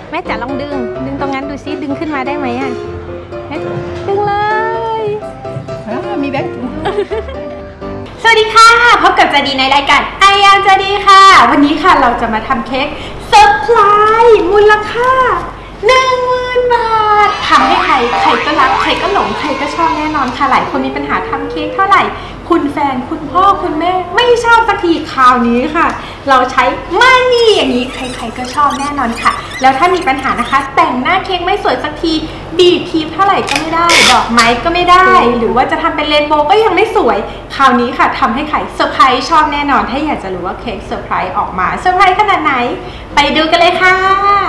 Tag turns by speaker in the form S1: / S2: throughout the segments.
S1: แม่จ๋าลองดึงตรงนั้นดูซิดึงขึ้นมาได้ไหมอ่ะดึงเลย
S2: มีแบงค์
S1: สวัสดีค่ะพบกับจดีในรายการไอแอมจดีค่ะวันนี้ค่ะเราจะมาทำเค้กเซอร์ไพรส์มูลค่า10,000 บาททำให้ใครก็รักใครก็หลงใครก็ชอบแน่นอนค่ะหลายคนมีปัญหาทำเค้กเท่าไหร่คุณแฟนคุณพ่อคุณแม่ไม่ชอบสักทีคราวนี้ค่ะเราใช้มานี่อย่างนี้ใครๆก็ชอบแน่นอนค่ะแล้วถ้ามีปัญหานะคะแต่งหน้าเค้กไม่สวยสักทีบีบครีมเท่าไหร่ก็ไม่ได้ดอกไม้ก็ไม่ได้หรือว่าจะทำเป็นเรนโบว์ก็ยังไม่สวยคราวนี้ค่ะทำให้ใครเซอร์ไพรส์ชอบแน่นอนถ้าอยากจะรู้ว่าเค้กเซอร์ไพรส์ออกมาเซอร์ไพรส์ขนาดไหนไปดูกันเลยค่ะ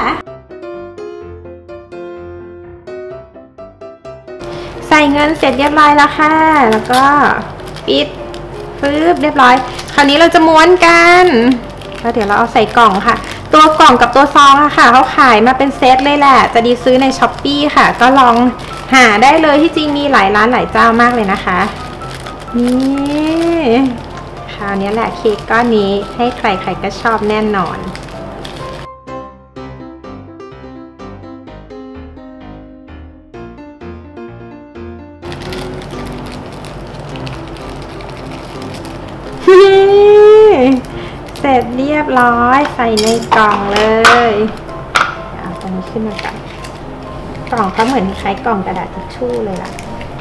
S1: ใส่เงินเสร็จเรียบร้อยแล้วค่ะแล้วก็ปิดปึ๊บเรียบร้อยคราวนี้เราจะม้วนกันแล้วเดี๋ยวเราเอาใส่กล่องค่ะตัวกล่องกับตัวซองอะค่ะเขาขายมาเป็นเซตเลยแหละจะดีซื้อใน Shopee ค่ะก็ลองหาได้เลยที่จริงมีหลายร้านหลายเจ้ามากเลยนะคะนี่คราวนี้แหละเค้กก้อนนี้ให้ใครๆก็ชอบแน่นอนเสร็จเรียบร้อยใส่ในกล่องเลยเอาตัวนี้ขึ้นมาก่อนกล่องก็เหมือนคล้ายกล่องกระดาษทิชชู่เลยล่ะ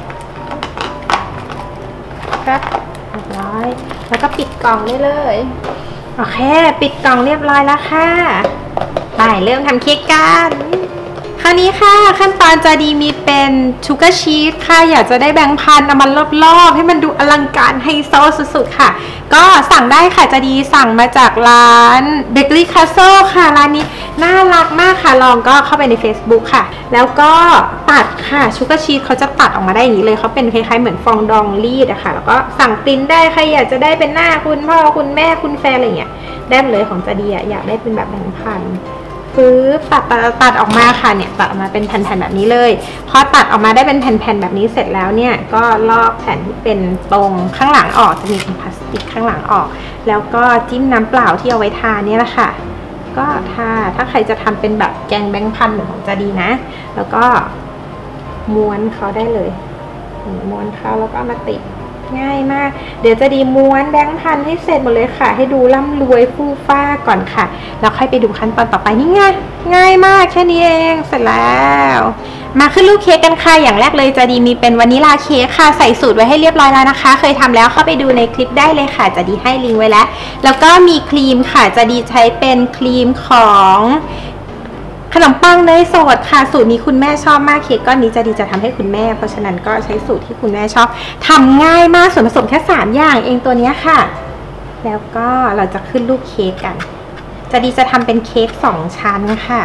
S1: ครับเรียบร้อยแล้วก็ปิดกล่องได้เลยโอเคปิดกล่องเรียบร้อยแล้วค่ะไปเริ่มทำเค้กกันคราวนี้ค่ะขั้นตอนจะดีมีเป็นชูการ์ชีสค่ะอยากจะได้แบงค์พันเอามันรอบๆให้มันดูอลังการไฮโซสุดๆค่ะก็สั่งได้ค่ะจะดีสั่งมาจากร้านเบเกอรี่คาสเซิลค่ะร้านนี้น่ารักมากค่ะลองก็เข้าไปใน Facebook ค่ะแล้วก็ตัดค่ะชูการ์ชีสเขาจะตัดออกมาได้อย่างนี้เลยเขาเป็นคล้ายๆเหมือนฟองดองรีดอะค่ะแล้วก็สั่งปริ้นได้ใครอยากจะได้เป็นหน้าคุณพ่อคุณแม่คุณแฟนอะไรอย่างเงี้ยได้เลยของจะดีอยากได้เป็นแบบแบงค์พันตัดออกมาค่ะเนี่ยตัดออกมาเป็นแผ่นๆแบบนี้เลยพอตัดออกมาได้เป็นแผ่นๆแบบนี้เสร็จแล้วเนี่ยก็ลอกแผ่นที่เป็นตรงข้างหลังออกจะมีเป็นพลาสติกข้างหลังออกแล้วก็จิ้มน้ำเปล่าที่เอาไว้ทาเนี่ยแหละค่ะก็ถ้าใครจะทำเป็นแบบแกงแบงค์พันเหมือนของจะดีนะแล้วก็ม้วนเขาได้เลยม้วนเขาแล้วก็มาติดง่ายมากเดี๋ยวจะดีม้วนแบงค์พันให้เสร็จหมดเลยค่ะให้ดูร่ำรวยฟู่ฟ้าก่อนค่ะแล้วค่อยไปดูขั้นตอนต่อไปนี่ง่ายมากแค่นี้เองเสร็จแล้วมาขึ้นรูปเค้กกันค่ะอย่างแรกเลยจะดีมีเป็นวานิลาเค้กค่ะใส่สูตรไว้ให้เรียบร้อยแล้วนะคะเคยทำแล้วเข้าไปดูในคลิปได้เลยค่ะจะดีให้ลิงก์ไว้แล้วก็มีครีมค่ะจะดีใช้เป็นครีมของขนมปังเนยสดค่ะสูตรนี้คุณแม่ชอบมากเค้กก้อนนี้จะทำให้คุณแม่เพราะฉะนั้นก็ใช้สูตรที่คุณแม่ชอบทำง่ายมากส่วนผสมแค่3อย่างเองตัวนี้ค่ะแล้วก็เราจะขึ้นรูปเค้กกันจะทำเป็นเค้ก2 ชั้นค่ะ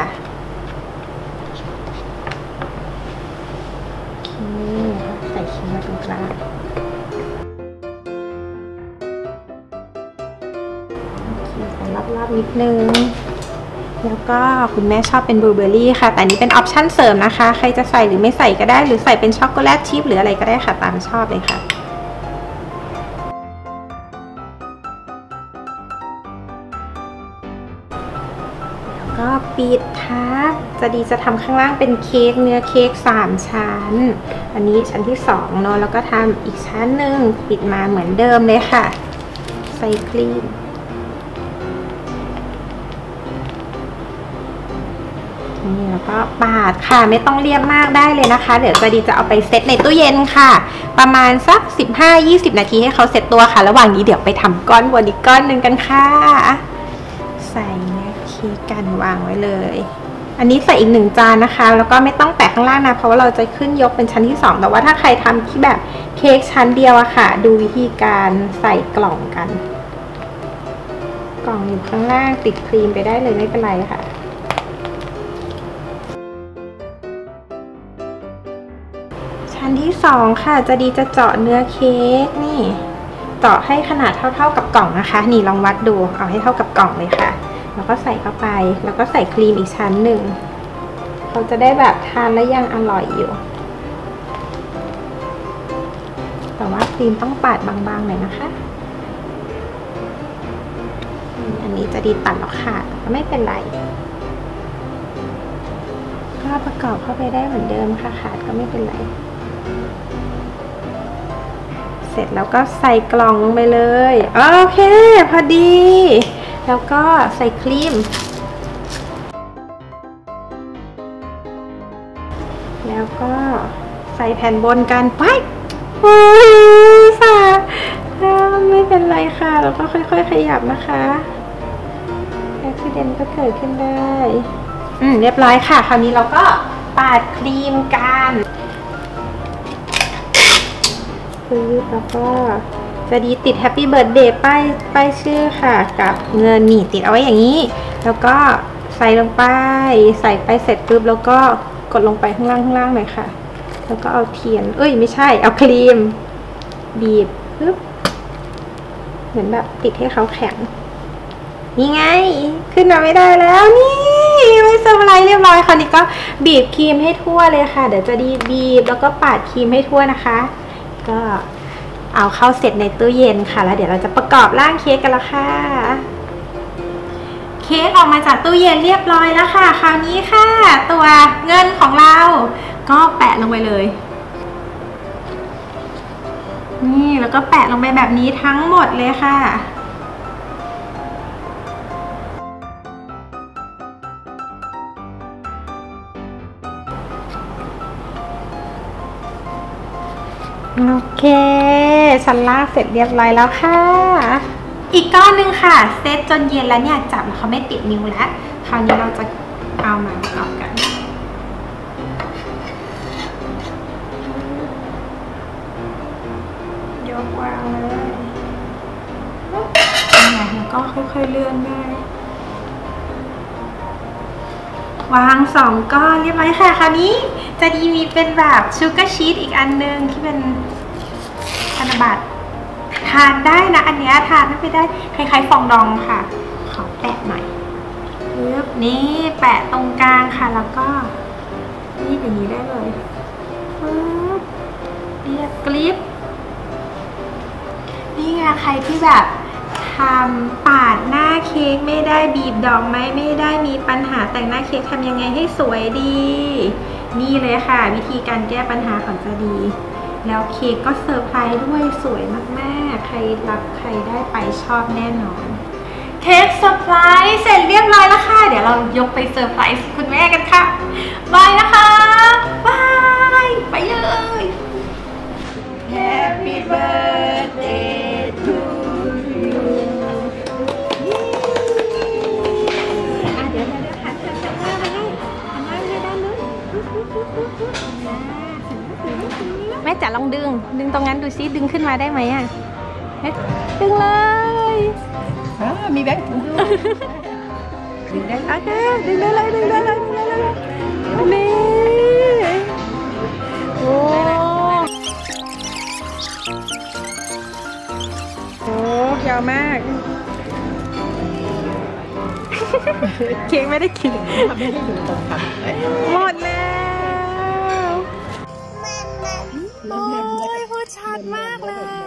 S1: ใส่ชิ้นมาตรงกลางใส่รอบๆนิดนึงแล้วก็คุณแม่ชอบเป็นบลูเบอร์รี่ค่ะแต่นี้เป็นออปชั่นเสริมนะคะใครจะใส่หรือไม่ใส่ก็ได้หรือใส่เป็นช็อกโกแลตชิพหรืออะไรก็ได้ค่ะตามชอบเลยค่ะแล้วก็ปิดทับจะทำข้างล่างเป็นเค้กเนื้อเค้ก3 ชั้นอันนี้ชั้นที่2เนาะแล้วก็ทำอีกชั้นหนึ่งปิดมาเหมือนเดิมเลยค่ะใส่ครีมนี่แล้วก็ปาดค่ะไม่ต้องเรียบมากได้เลยนะคะเดี๋ยวจะดีจะเอาไปเซตในตู้เย็นค่ะประมาณสัก15-20 นาทีให้เขาเซตตัวค่ะระหว่างนี้เดี๋ยวไปทำก้อนบนอีกก้อนหนึ่งกันค่ะใส่เนื้อเค้กกันวางไว้เลยอันนี้ใส่อีก1 จานนะคะแล้วก็ไม่ต้องแปะข้างล่างนะเพราะว่าเราจะขึ้นยกเป็นชั้นที่2แต่ว่าถ้าใครทำที่แบบเค้กชั้นเดียวอะค่ะดูวิธีการใส่กล่องกันกล่องอยู่ข้างล่างติดครีมไปได้เลยไม่เป็นไรค่ะชั้นที่2ค่ะจะเจาะเนื้อเค้กนี่เจาะให้ขนาดเท่ากับกล่องนะคะนี่ลองวัดดูเอาให้เท่ากับกล่องเลยค่ะแล้วก็ใส่เข้าไปแล้วก็ใส่ครีมอีกชั้นหนึ่งเขาจะได้แบบทานแล้วยังอร่อยอยู่แต่ว่าครีมต้องปาดบางๆหน่อยนะคะอันนี้จะดีตัดแล้วค่ะก็ไม่เป็นไร แประกอบเข้าไปได้เหมือนเดิมค่ะขาดก็ไม่เป็นไรเสร็จแล้วก็ใส่กล่องลงไปเลยโอเคพอดีแล้วก็ใส่ครีมแล้วก็ใส่แผ่นบนกันไปโอ้ยค่ะไม่เป็นไรค่ะแล้วก็ค่อยๆขยับนะคะอุบิเหตุก็เกิดขึ้นได้เรียบร้อยค่ะคราวนี้เราก็ปาดครีมกันแล้วก็จะดีติด Happy Birthday ป้ายชื่อค่ะกับเงินนี่ติดเอาไว้อย่างนี้แล้วก็ใส่ลงไปใส่ไปเสร็จปุ๊บแล้วก็กดลงไปข้างล่างหน่อยค่ะแล้วก็เอาเทียนไม่ใช่เอาครีมบีบปึ๊บเหมือนแบบติดให้เขาแข็งนี่ไงขึ้นมาไม่ได้แล้วนี่ไม่สบายเรียบร้อยคราวนี้ก็บีบครีมให้ทั่วเลยค่ะเดี๋ยวจะบีบแล้วก็ปาดครีมให้ทั่วนะคะก็เอาเข้าเสร็จในตู้เย็นค่ะแล้วเดี๋ยวเราจะประกอบร่างเค้กกันละค่ะเค้กออกมาจากตู้เย็นเรียบร้อยแล้วค่ะคราวนี้ค่ะตัวเงินของเราก็แปะลงไปเลยนี่แล้วก็แปะลงไปแบบนี้ทั้งหมดเลยค่ะโอเคชั้นล่างเสร็จเรียบร้อยแล้วค่ะอีกก้อนหนึ่งค่ะเซตจนเย็นแล้วเนี่ยจับแล้วเขาไม่ติดนิ้วแล้วคราวนี้เราจะเอามาประกอบกันยกวางเลยแล้วก็ค่อยๆเลื่อนได้วาง2ก้อนเรียบร้อยค่ะคราวนี้จะดีมีเป็นแบบชูการ์ชีสอีกอันนึงที่เป็นธนบัตรทานได้นะอันนี้ทานไม่ได้คล้ายๆฟองดองค่ะขอแปะหน่อยปึ๊บนี่แปะตรงกลางค่ะแล้วก็นี่อย่างนี้ได้เลยปึ๊บเรียบกริบนี่ไงใครที่แบบทำปาดหน้าเค้กไม่ได้บีบดอกไม้ไม่ได้มีปัญหาแต่งหน้าเค้กทำยังไงให้สวยดีนี่เลยค่ะวิธีการแก้ปัญหาของจะดีแล้วเค้กก็เซอร์ไพรส์ด้วยสวยมากๆใครรับใครได้ไปชอบแน่นอนเค้กเซอร์ไพรส์เสร็จเรียบร้อยแล้วค่ะเดี๋ยวเรายกไปเซอร์ไพรส์คุณแม่กันค่ะบายนะคะบายไปเลย
S2: Happy birthday to you
S1: เดี๋ยวหันหน้าไปด้านนู้นแม่จ๋าลองดึงตรงนั้นดูซิดึงขึ้นมาได้ไหมอ่ะดึงเลย
S2: มีแบงค์ถุงด้วยดึงได้
S1: โอเคดึงได้เลยนี่โอ้ยาวมากเค้กไม่ได้กิน
S2: ไม่ได้ดูตรงกัน
S1: หมดแล้วโอ้ยพูดชัดมากเลย